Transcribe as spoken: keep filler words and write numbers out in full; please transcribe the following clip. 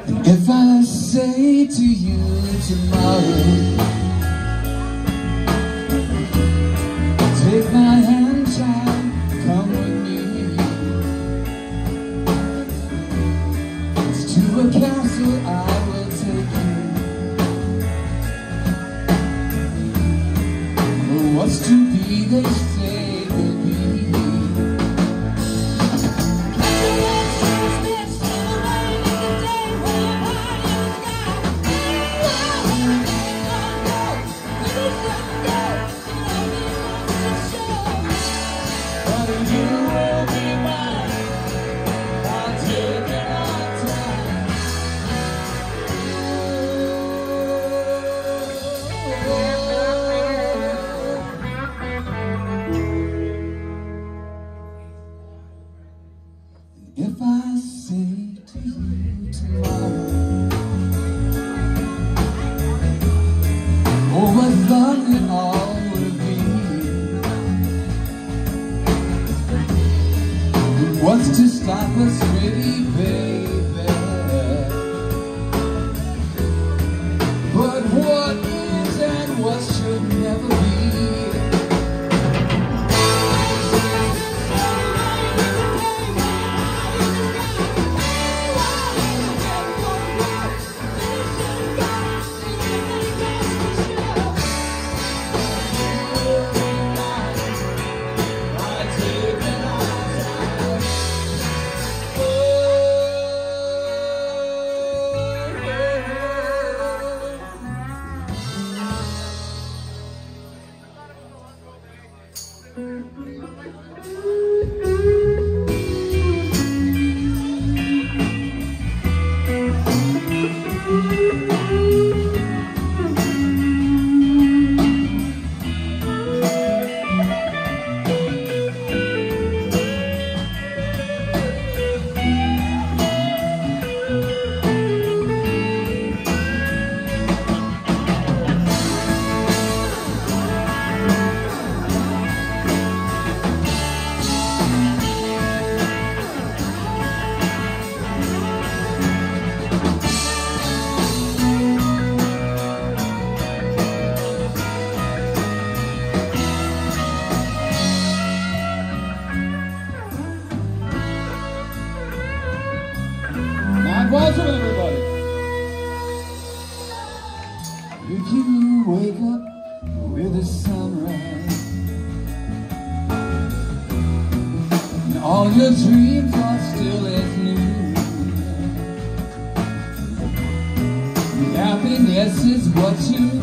If I say to you tomorrow, take my hand, child, come with me. It's to a castle I will take you. What's to be, they say will be. If I say to you tomorrow, oh, what fun it all will be. What's to stop us really, baby? But what is and what should never be. Waldrum, everybody. If you wake up with a sunrise and all your dreams are still as new, happiness is what you